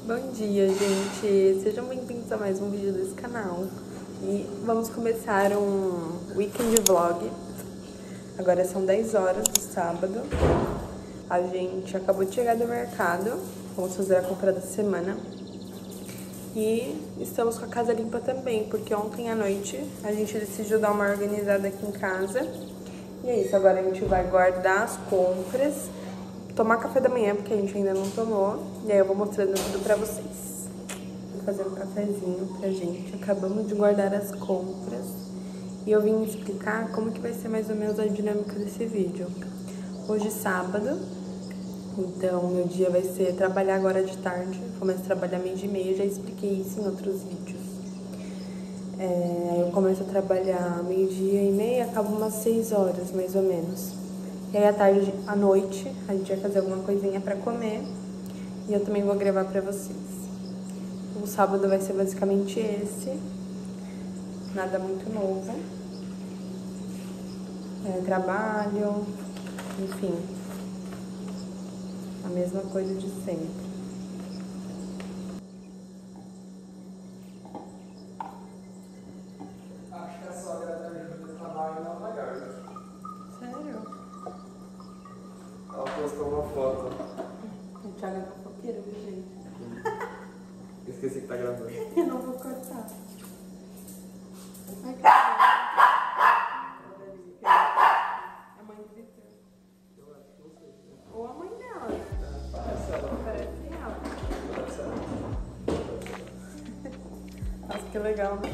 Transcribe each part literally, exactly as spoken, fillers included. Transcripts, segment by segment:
Bom dia, gente! Sejam bem-vindos a mais um vídeo desse canal. E vamos começar um weekend vlog. Agora são dez horas do sábado. A gente acabou de chegar do mercado. Vamos fazer a compra da semana. E estamos com a casa limpa também, porque ontem à noite a gente decidiu dar uma organizada aqui em casa. E é isso, agora a gente vai guardar as compras, tomar café da manhã, porque a gente ainda não tomou. E aí eu vou mostrando tudo pra vocês. Vou fazer um cafezinho pra gente. Acabamos de guardar as compras. E eu vim explicar como que vai ser mais ou menos a dinâmica desse vídeo. Hoje é sábado, então meu dia vai ser trabalhar agora de tarde. Começo a trabalhar meio de meia, já expliquei isso em outros vídeos. É, eu começo a trabalhar meio-dia e meia, acabo umas seis horas, mais ou menos. E aí, à tarde, à noite, a gente vai fazer alguma coisinha pra comer. E eu também vou gravar pra vocês. O sábado vai ser basicamente esse. Nada muito novo. É, trabalho, enfim. A mesma coisa de sempre. Acho que a sogra da minha irmã trabalha na Lagarda. Sério? Ela postou uma foto. O Thiago é fofoqueiro, viu, gente? Esqueci que tá gravando. Eu não vou cortar. Ai, que a mãe do Vitor. Eu acho que não sei. Ou a mãe dela, né? Parece ela. Parece ela. Parece ela. Nossa, que legal, né?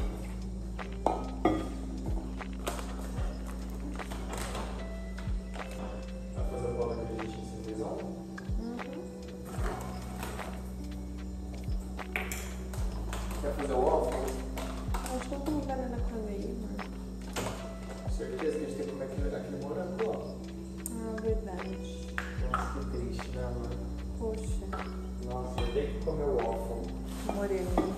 Vai fazer o bolo que a gente ensinou? Uhum. Quer fazer o ovo? Acho que eu comi banana com aveia, mano. Certeza que a gente tem que comer aquele, aquele morango, ó. Ah, verdade. Nossa, que triste, né, mano? Poxa, Nossa, eu tenho que comer o ovo. moreno.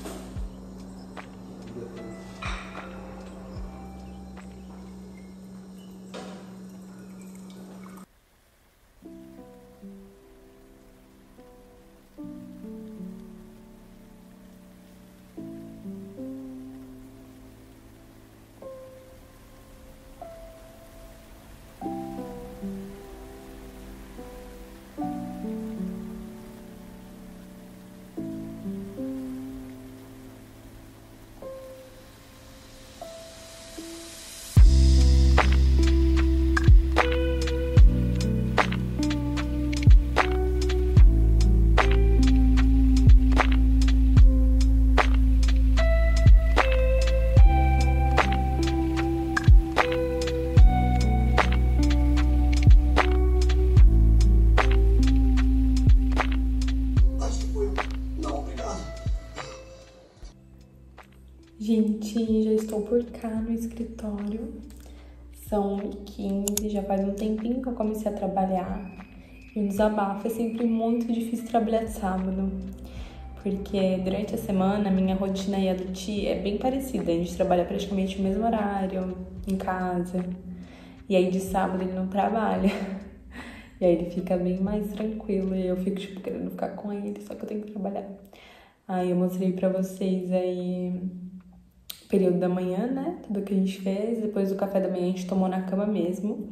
Gente, já estou por cá no escritório. São uma e quinze, já faz um tempinho que eu comecei a trabalhar. E o desabafo é sempre muito difícil trabalhar de sábado. Porque durante a semana, a minha rotina e a do Ti é bem parecida. A gente trabalha praticamente no mesmo horário, em casa. E aí de sábado ele não trabalha. E aí ele fica bem mais tranquilo. E eu fico, tipo, querendo ficar com ele, só que eu tenho que trabalhar. Aí eu mostrei pra vocês aí período da manhã, né? Tudo que a gente fez. Depois do café da manhã a gente tomou na cama mesmo.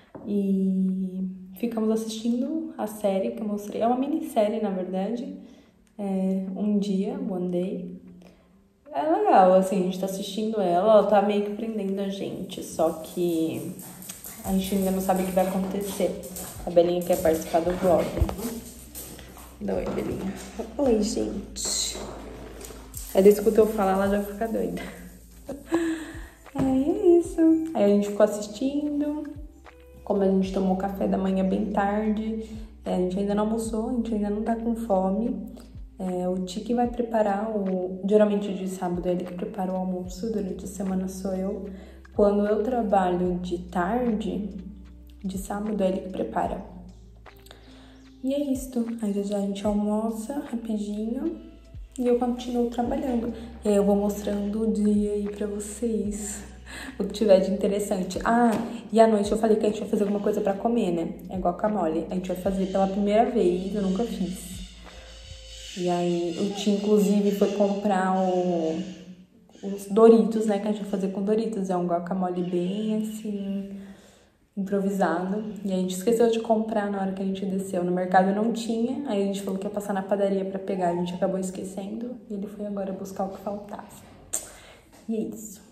E ficamos assistindo a série que eu mostrei. É uma minissérie, na verdade. É um dia, one day. É legal, assim, a gente tá assistindo ela. Ela tá meio que prendendo a gente. Só que a gente ainda não sabe o que vai acontecer. A Belinha quer participar do vlog. Dá oi, Belinha. Oi, gente. Ela escuta eu falar, ela já fica doida. Aí é isso. Aí a gente ficou assistindo. Como a gente tomou café da manhã bem tarde, a gente ainda não almoçou, a gente ainda não tá com fome. É, o Tiki vai preparar o... Geralmente de sábado é ele que prepara o almoço, durante a semana sou eu. Quando eu trabalho de tarde, de sábado é ele que prepara. E é isso. Aí já já a gente almoça rapidinho. E eu continuo trabalhando. E aí eu vou mostrando o dia aí pra vocês. O que tiver de interessante. Ah, e à noite eu falei que a gente vai fazer alguma coisa pra comer, né? É igual guacamole. A gente vai fazer pela primeira vez, eu nunca fiz. E aí o tio, inclusive, foi comprar o, os Doritos, né? Que a gente vai fazer com Doritos. É um guacamole bem, assim, improvisado. E a gente esqueceu de comprar na hora que a gente desceu. No mercado não tinha. Aí a gente falou que ia passar na padaria pra pegar. A gente acabou esquecendo. E ele foi agora buscar o que faltava. E é isso.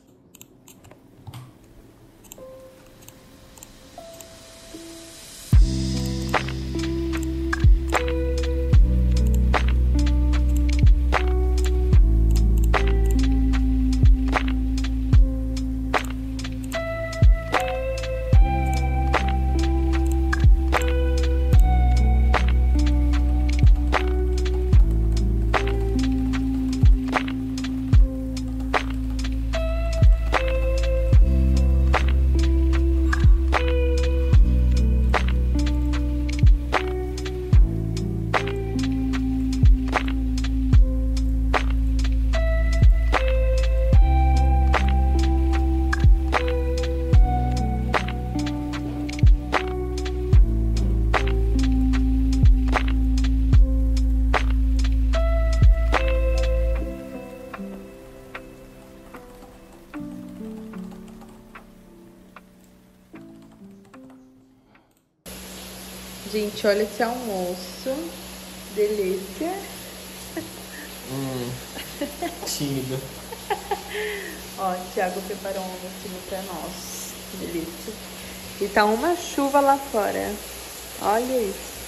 Gente, olha esse almoço. Delícia. Hum, tímido. Ó, o Thiago preparou um almocinho pra nós. Delícia. E tá uma chuva lá fora. Olha isso.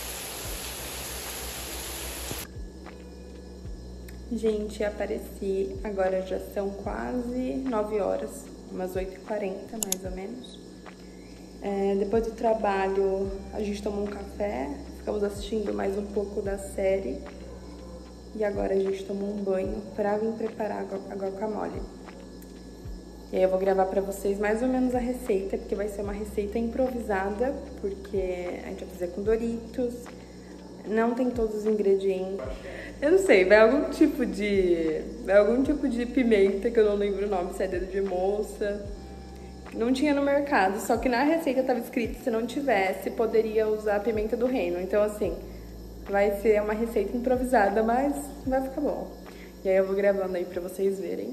Gente, apareci. Agora já são quase nove horas. Umas oito e quarenta, mais ou menos. É, depois do trabalho, a gente tomou um café, ficamos assistindo mais um pouco da série. E agora a gente tomou um banho pra vir preparar a guacamole. E aí eu vou gravar pra vocês mais ou menos a receita, porque vai ser uma receita improvisada, porque a gente vai fazer com Doritos, não tem todos os ingredientes. Eu não sei, vai algum tipo de... vai algum tipo de pimenta, que eu não lembro o nome, se é dedo de moça. Não tinha no mercado, só que na receita estava escrito que se não tivesse, poderia usar a pimenta do reino. Então, assim, vai ser uma receita improvisada, mas vai ficar bom. E aí eu vou gravando aí pra vocês verem.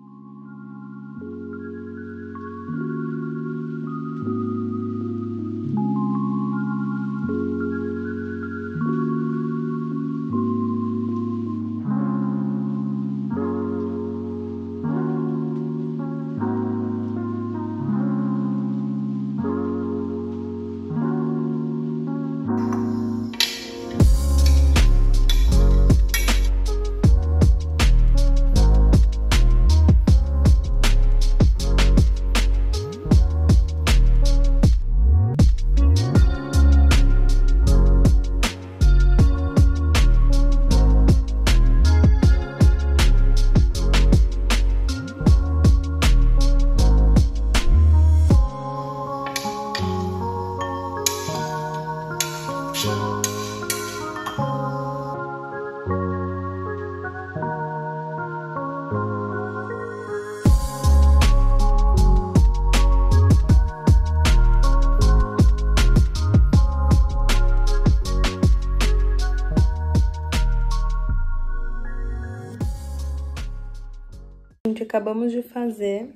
Gente, acabamos de fazer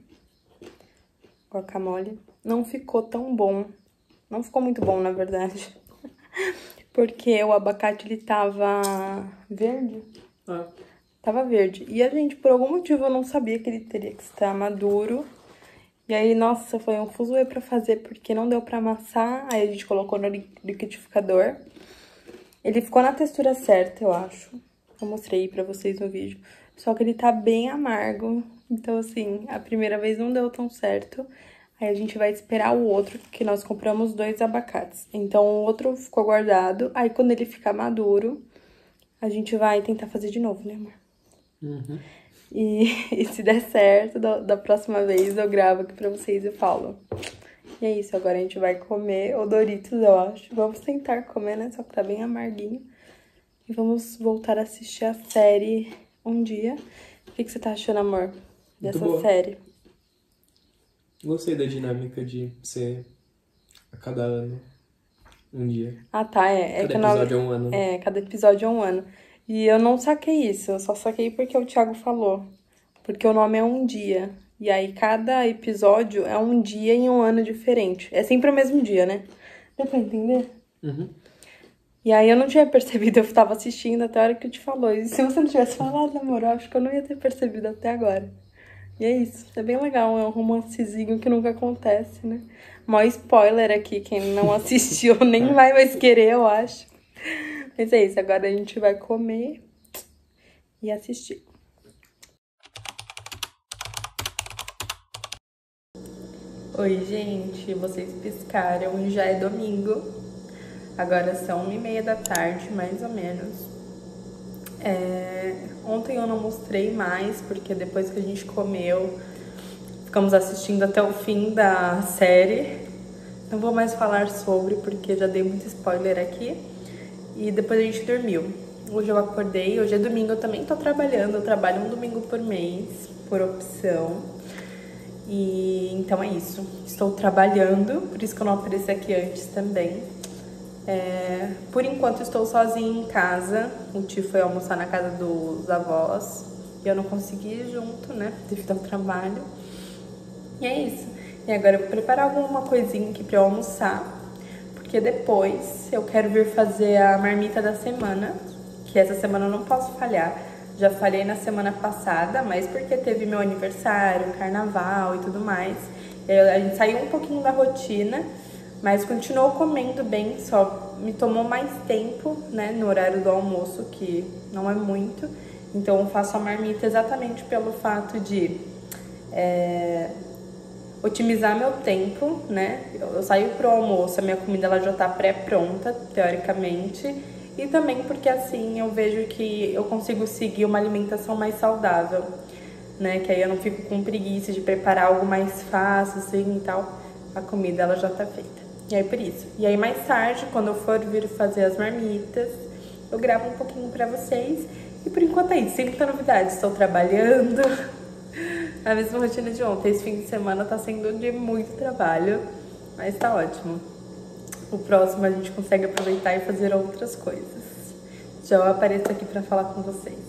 guacamole. Não ficou tão bom. Não ficou muito bom, na verdade. Porque o abacate, ele tava verde. Ah. Tava verde. E a gente, por algum motivo, eu não sabia que ele teria que estar maduro. E aí, nossa, foi um fuzuê pra fazer, porque não deu pra amassar. Aí a gente colocou no liquidificador. Ele ficou na textura certa, eu acho. Eu mostrei pra vocês no vídeo. Só que ele tá bem amargo. Então, assim, a primeira vez não deu tão certo. Aí a gente vai esperar o outro, porque nós compramos dois abacates. Então, o outro ficou guardado. Aí, quando ele ficar maduro, a gente vai tentar fazer de novo, né, amor? Uhum. E, e se der certo, da, da próxima vez eu gravo aqui pra vocês e falo. E é isso, agora a gente vai comer o Doritos, eu acho. Vamos tentar comer, né? Só que tá bem amarguinho. E vamos voltar a assistir a série um dia. O que, que você tá achando, amor, dessa série? Gostei da dinâmica de ser a cada ano, um dia. Ah, tá, é. Cada é que episódio nós, é um ano. É, cada episódio é um ano. E eu não saquei isso, eu só saquei porque o Thiago falou. Porque o nome é Um Dia. E aí cada episódio é um dia em um ano diferente. É sempre o mesmo dia, né? Deu pra entender? Uhum. E aí eu não tinha percebido, eu tava assistindo até a hora que eu te falou. E se você não tivesse falado, amor, eu acho que eu não ia ter percebido até agora. E é isso, é bem legal, é um romancezinho que nunca acontece, né? Mó spoiler aqui, quem não assistiu nem vai mais querer, eu acho. Mas é isso, agora a gente vai comer e assistir. Oi, gente, vocês piscaram e já é domingo. Agora são uma e meia da tarde, mais ou menos. É... Ontem eu não mostrei mais, porque depois que a gente comeu, ficamos assistindo até o fim da série. Não vou mais falar sobre, porque já dei muito spoiler aqui. E depois a gente dormiu. Hoje eu acordei, hoje é domingo, eu também tô trabalhando. Eu trabalho um domingo por mês, por opção. E então é isso. Estou trabalhando, por isso que eu não apareci aqui antes também. É, por enquanto estou sozinha em casa. O tio foi almoçar na casa dos avós e eu não consegui ir junto, né? Devido ao trabalho. E é isso. E agora eu vou preparar alguma coisinha aqui pra eu almoçar, porque depois eu quero vir fazer a marmita da semana, que essa semana eu não posso falhar. Já falhei na semana passada, mas porque teve meu aniversário, carnaval e tudo mais. Eu, a gente saiu um pouquinho da rotina, mas continuou comendo bem, só me tomou mais tempo, né, no horário do almoço, que não é muito. Então eu faço a marmita exatamente pelo fato de é, otimizar meu tempo, né? Eu, eu saio pro almoço, a minha comida ela já tá pré-pronta, teoricamente. E também porque assim eu vejo que eu consigo seguir uma alimentação mais saudável, né? Que aí eu não fico com preguiça de preparar algo mais fácil, assim, e tal. A comida, ela já tá feita. E aí, por isso. E aí, mais tarde, quando eu for vir fazer as marmitas, eu gravo um pouquinho pra vocês. E por enquanto é isso. Sem muita novidade. Estou trabalhando. A mesma rotina de ontem. Esse fim de semana tá sendo de muito trabalho. Mas tá ótimo. O próximo a gente consegue aproveitar e fazer outras coisas. Já eu apareço aqui pra falar com vocês.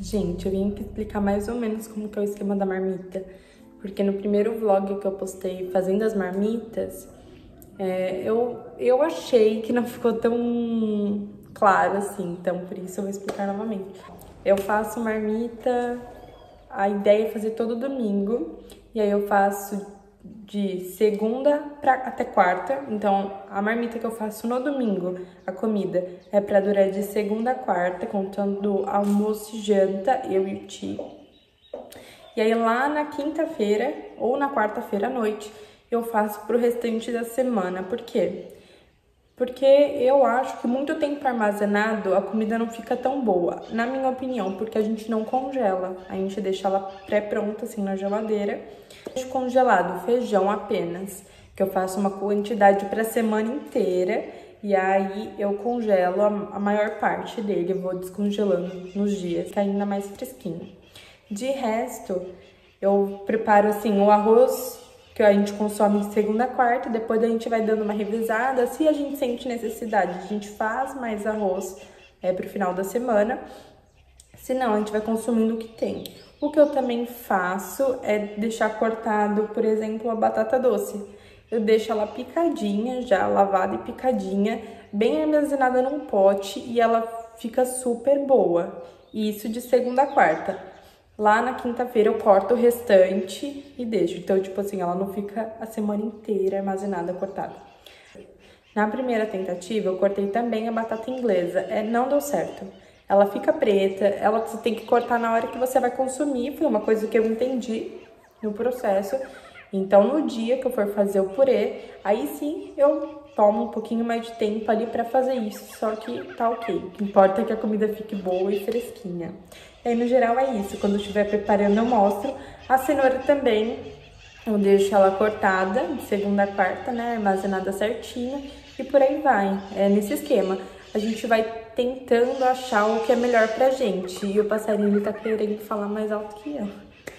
Gente, eu vim aqui explicar mais ou menos como que é o esquema da marmita, porque no primeiro vlog que eu postei fazendo as marmitas, é, eu, eu achei que não ficou tão claro assim, então por isso eu vou explicar novamente. Eu faço marmita, a ideia é fazer todo domingo, e aí eu faço de segunda pra, até quarta. Então, a marmita que eu faço no domingo, a comida, é pra durar de segunda a quarta, contando almoço e janta, eu e o tio. E aí, lá na quinta-feira ou na quarta-feira à noite, eu faço pro restante da semana. Por quê? Porque eu acho que muito tempo armazenado, a comida não fica tão boa, na minha opinião, porque a gente não congela. A gente deixa ela pré-pronta, assim, na geladeira. Deixo congelado feijão apenas, que eu faço uma quantidade para a semana inteira. E aí eu congelo a maior parte dele, eu vou descongelando nos dias, que é ainda mais fresquinho. De resto, eu preparo, assim, o arroz que a gente consome de segunda a quarta, depois a gente vai dando uma revisada, se a gente sente necessidade, a gente faz mais arroz é, pro final da semana, senão a gente vai consumindo o que tem. O que eu também faço é deixar cortado, por exemplo, a batata doce. Eu deixo ela picadinha, já lavada e picadinha, bem armazenada num pote e ela fica super boa. E isso de segunda a quarta. Lá na quinta-feira eu corto o restante e deixo. Então, tipo assim, ela não fica a semana inteira armazenada, cortada. Na primeira tentativa, eu cortei também a batata inglesa. É, não deu certo. Ela fica preta, ela você tem que cortar na hora que você vai consumir. Foi uma coisa que eu entendi no processo. Então, no dia que eu for fazer o purê, aí sim eu tomo um pouquinho mais de tempo ali pra fazer isso. Só que tá ok. O que importa é que a comida fique boa e fresquinha. E aí, no geral, é isso. Quando eu estiver preparando, eu mostro. A cenoura também, eu deixo ela cortada de segunda a quarta, né? Armazenada certinho. E por aí vai. É nesse esquema. A gente vai tentando achar o que é melhor pra gente. E o passarinho, ele tá querendo falar mais alto que eu.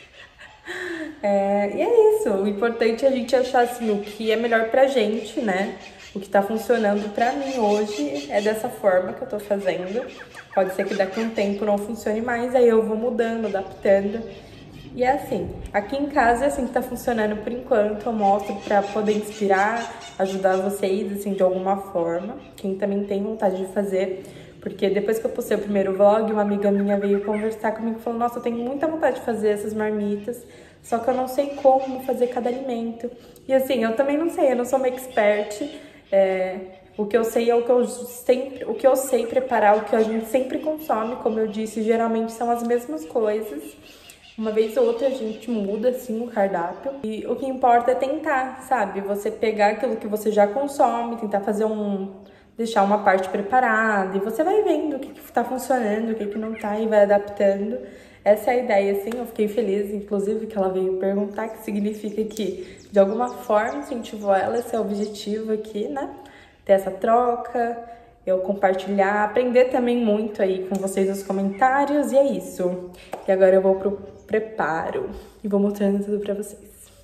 É, e é isso. O importante é a gente achar, assim, o que é melhor pra gente, né? O que tá funcionando pra mim hoje é dessa forma que eu tô fazendo. Pode ser que daqui a um tempo não funcione mais, aí eu vou mudando, adaptando. E é assim, aqui em casa é assim que tá funcionando por enquanto. Eu mostro pra poder inspirar, ajudar vocês, assim, de alguma forma. Quem também tem vontade de fazer. Porque depois que eu postei o primeiro vlog, uma amiga minha veio conversar comigo e falou: nossa, eu tenho muita vontade de fazer essas marmitas, só que eu não sei como fazer cada alimento. E assim, eu também não sei, eu não sou uma expert. É, o que eu sei é o que eu sempre, o que eu sei preparar, o que a gente sempre consome, como eu disse, geralmente são as mesmas coisas. Uma vez ou outra a gente muda, assim, o cardápio. E o que importa é tentar, sabe? Você pegar aquilo que você já consome, tentar fazer um... deixar uma parte preparada. E você vai vendo o que, que tá funcionando, o que, que não tá, e vai adaptando. Essa é a ideia, assim. Eu fiquei feliz, inclusive, que ela veio perguntar, que significa que, de alguma forma, incentivou ela. Esse é o objetivo aqui, né? Ter essa troca, eu compartilhar, aprender também muito aí com vocês nos comentários. E é isso. E agora eu vou pro preparo e vou mostrando tudo pra vocês.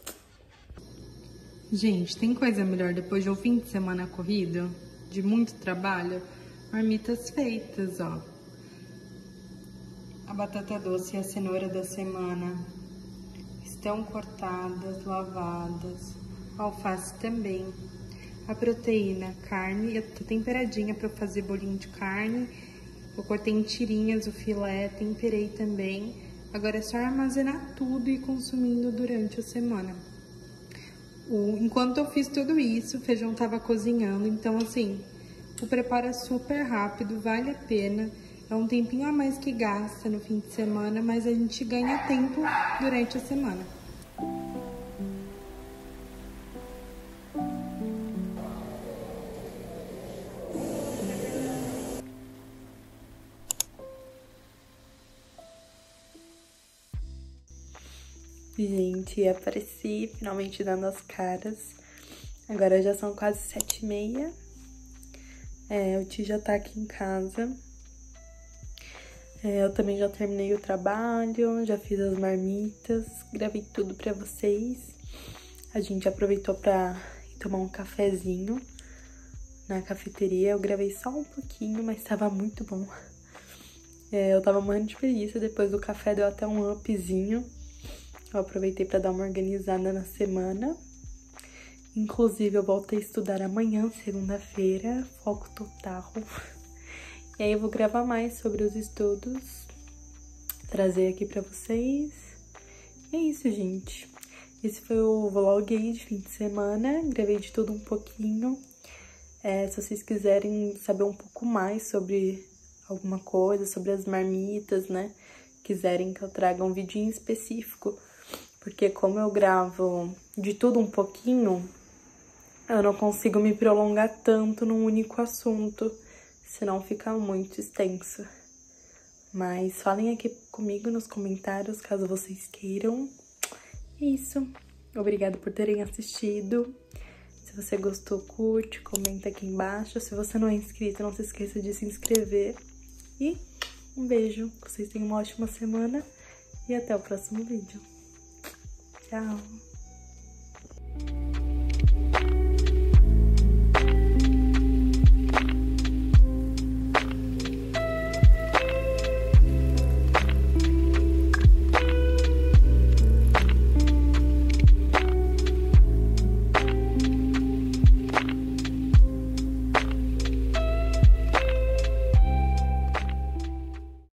Gente, tem coisa melhor depois de um fim de semana corrido, de muito trabalho? Marmitas feitas, ó. A batata doce e a cenoura da semana estão cortadas, lavadas. A alface também. A proteína, carne, eu tô temperadinha pra fazer bolinho de carne. Eu cortei em tirinhas o filé, temperei também. Agora é só armazenar tudo e ir consumindo durante a semana. O, enquanto eu fiz tudo isso, o feijão tava cozinhando, então assim, o preparo é super rápido, vale a pena. É um tempinho a mais que gasta no fim de semana, mas a gente ganha tempo durante a semana. Gente, apareci finalmente dando as caras. Agora já são quase sete e meia. É, o tio já tá aqui em casa. É, eu também já terminei o trabalho, já fiz as marmitas, gravei tudo pra vocês. A gente aproveitou pra ir tomar um cafezinho na cafeteria. Eu gravei só um pouquinho, mas tava muito bom. É, eu tava morrendo de preguiça, depois do café deu até um upzinho. Eu aproveitei pra dar uma organizada na semana. Inclusive, eu voltei a estudar amanhã, segunda-feira, foco total. E aí eu vou gravar mais sobre os estudos, trazer aqui pra vocês. E é isso, gente. Esse foi o vlog aí de fim de semana, gravei de tudo um pouquinho. É, se vocês quiserem saber um pouco mais sobre alguma coisa, sobre as marmitas, né? Quiserem que eu traga um vidinho específico, porque como eu gravo de tudo um pouquinho, eu não consigo me prolongar tanto num único assunto, senão fica muito extenso. Mas falem aqui comigo nos comentários, caso vocês queiram. É isso. Obrigada por terem assistido. Se você gostou, curte, comenta aqui embaixo. Se você não é inscrito, não se esqueça de se inscrever. E um beijo. Vocês tenham uma ótima semana e até o próximo vídeo. Tchau!